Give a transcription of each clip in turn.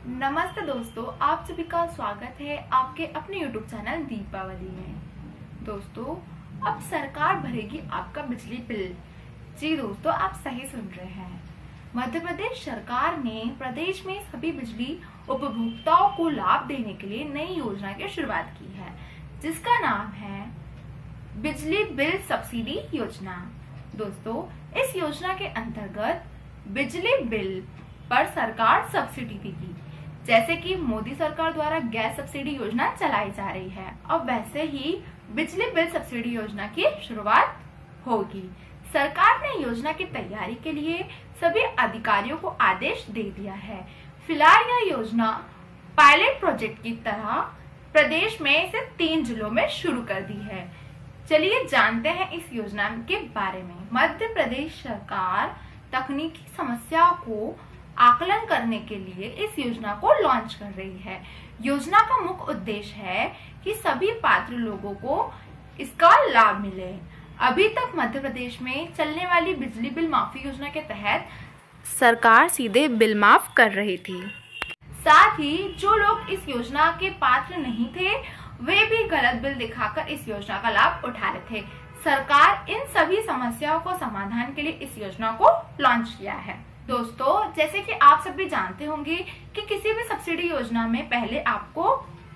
नमस्ते दोस्तों, आप सभी का स्वागत है आपके अपने YouTube चैनल दीपावली में। दोस्तों, अब सरकार भरेगी आपका बिजली बिल। जी दोस्तों, आप सही सुन रहे हैं। मध्य प्रदेश सरकार ने प्रदेश में सभी बिजली उपभोक्ताओं को लाभ देने के लिए नई योजना की शुरुआत की है, जिसका नाम है बिजली बिल सब्सिडी योजना। दोस्तों, इस योजना के अंतर्गत बिजली बिल पर सरकार सब्सिडी देगी। जैसे कि मोदी सरकार द्वारा गैस सब्सिडी योजना चलाई जा रही है, अब वैसे ही बिजली बिल सब्सिडी योजना की शुरुआत होगी। सरकार ने योजना की तैयारी के लिए सभी अधिकारियों को आदेश दे दिया है। फिलहाल यह योजना पायलट प्रोजेक्ट की तरह प्रदेश में से 3 जिलों में शुरू कर दी है। चलिए जानते हैं इस योजना के बारे में। मध्य प्रदेश सरकार तकनीकी समस्याओं को आकलन करने के लिए इस योजना को लॉन्च कर रही है। योजना का मुख्य उद्देश्य है कि सभी पात्र लोगों को इसका लाभ मिले। अभी तक मध्य प्रदेश में चलने वाली बिजली बिल माफी योजना के तहत सरकार सीधे बिल माफ कर रही थी। साथ ही जो लोग इस योजना के पात्र नहीं थे, वे भी गलत बिल दिखाकर इस योजना का लाभ उठा रहे थे। सरकार इन सभी समस्याओं को समाधान के लिए इस योजना को लॉन्च किया है। दोस्तों, जैसे कि आप सभी जानते होंगे कि किसी भी सब्सिडी योजना में पहले आपको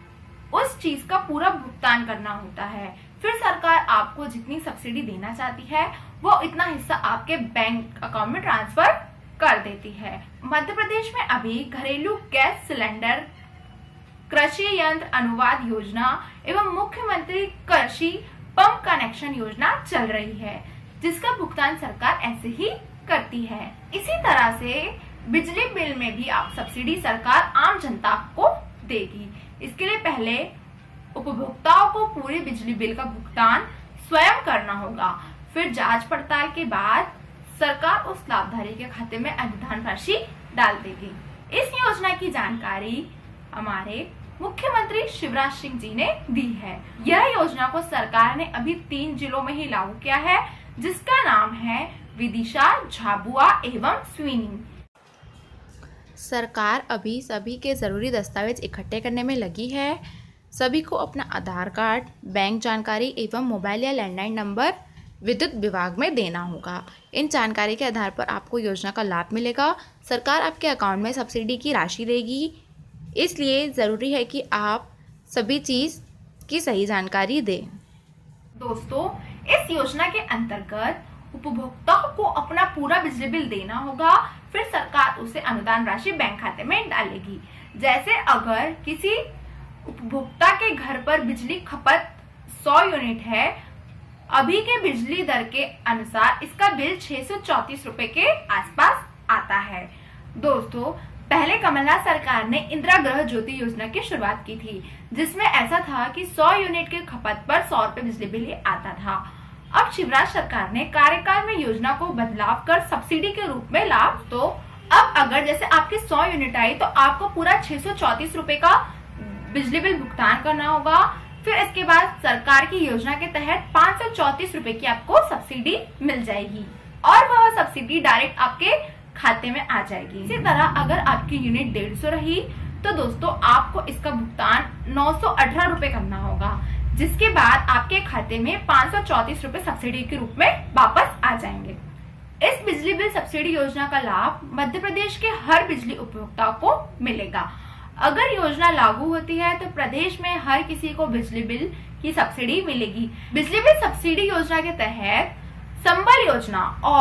उस चीज का पूरा भुगतान करना होता है। फिर सरकार आपको जितनी सब्सिडी देना चाहती है वो इतना हिस्सा आपके बैंक अकाउंट में ट्रांसफर कर देती है। मध्य प्रदेश में अभी घरेलू गैस सिलेंडर, कृषि यंत्र अनुदान योजना एवं मुख्यमंत्री कृषि पंप कनेक्शन योजना चल रही है, जिसका भुगतान सरकार ऐसे ही करती है। इसी तरह से बिजली बिल में भी आप सब्सिडी सरकार आम जनता को देगी। इसके लिए पहले उपभोक्ताओं को पूरे बिजली बिल का भुगतान स्वयं करना होगा। फिर जांच पड़ताल के बाद सरकार उस लाभधारी के खाते में अनुदान राशि डाल देगी। इस योजना की जानकारी हमारे मुख्यमंत्री शिवराज सिंह जी ने दी है। यह योजना को सरकार ने अभी 3 जिलों में ही लागू किया है, जिसका नाम है विदिशा, झाबुआ एवं स्वीनी। सरकार अभी सभी के ज़रूरी दस्तावेज इकट्ठे करने में लगी है। सभी को अपना आधार कार्ड, बैंक जानकारी एवं मोबाइल या लैंडलाइन नंबर विद्युत विभाग में देना होगा। इन जानकारी के आधार पर आपको योजना का लाभ मिलेगा। सरकार आपके अकाउंट में सब्सिडी की राशि देगी, इसलिए ज़रूरी है कि आप सभी चीज़ की सही जानकारी दें। दोस्तों, इस योजना के अंतर्गत उपभोक्ताओं को अपना पूरा बिजली बिल देना होगा। फिर सरकार उसे अनुदान राशि बैंक खाते में डालेगी। जैसे अगर किसी उपभोक्ता के घर पर बिजली खपत 100 यूनिट है, अभी के बिजली दर के अनुसार इसका बिल 634 रुपए के आसपास आता है। दोस्तों, पहले कमलनाथ सरकार ने इंदिरा गृह ज्योति योजना की शुरुआत की थी, जिसमें ऐसा था कि 100 यूनिट के खपत पर 100 रुपए बिजली बिल आता था। अब शिवराज सरकार ने कार्यकाल में योजना को बदलाव कर सब्सिडी के रूप में लाभ, तो अब अगर जैसे आपकी 100 यूनिट आई तो आपको पूरा 634 रुपए का बिजली बिल भुगतान करना होगा। फिर इसके बाद सरकार की योजना के तहत 534 रुपए की आपको सब्सिडी मिल जाएगी और वह सब्सिडी डायरेक्ट आपके खाते में आ जाएगी। इसी तरह अगर आपकी यूनिट 150 रही तो दोस्तों आपको इसका भुगतान 918 रुपए करना होगा, जिसके बाद आपके खाते में 534 रुपए सब्सिडी के रूप में वापस आ जाएंगे। इस बिजली बिल सब्सिडी योजना का लाभ मध्य प्रदेश के हर बिजली उपभोक्ता को मिलेगा। अगर योजना लागू होती है तो प्रदेश में हर किसी को बिजली बिल की सब्सिडी मिलेगी। बिजली बिल सब्सिडी योजना के तहत संबल योजना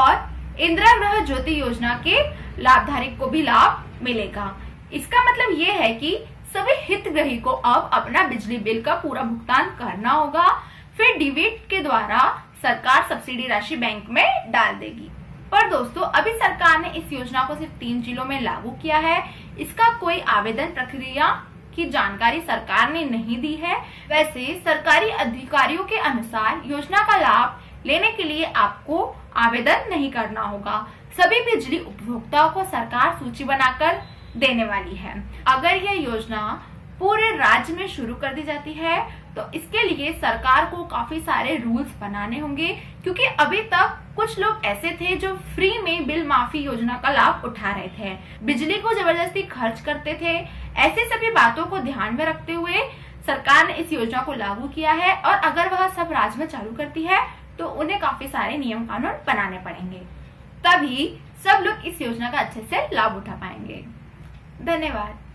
और इंदिरा गृह ज्योति योजना के लाभधारी को भी लाभ मिलेगा। इसका मतलब ये है कि सभी हितग्राही को अब अपना बिजली बिल का पूरा भुगतान करना होगा। फिर डीबीटी के द्वारा सरकार सब्सिडी राशि बैंक में डाल देगी। पर दोस्तों, अभी सरकार ने इस योजना को सिर्फ 3 जिलों में लागू किया है। इसका कोई आवेदन प्रक्रिया की जानकारी सरकार ने नहीं दी है। वैसे सरकारी अधिकारियों के अनुसार योजना का लाभ लेने के लिए आपको आवेदन नहीं करना होगा। सभी बिजली उपभोक्ताओं को सरकार सूची बनाकर देने वाली है। अगर यह योजना पूरे राज्य में शुरू कर दी जाती है तो इसके लिए सरकार को काफी सारे रूल्स बनाने होंगे, क्योंकि अभी तक कुछ लोग ऐसे थे जो फ्री में बिल माफी योजना का लाभ उठा रहे थे, बिजली को जबरदस्ती खर्च करते थे। ऐसे सभी बातों को ध्यान में रखते हुए सरकार ने इस योजना को लागू किया है, और अगर वह सब राज्य में चालू करती है तो उन्हें काफी सारे नियम कानून बनाने पड़ेंगे, तभी सब लोग इस योजना का अच्छे से लाभ उठा पाएंगे। धन्यवाद।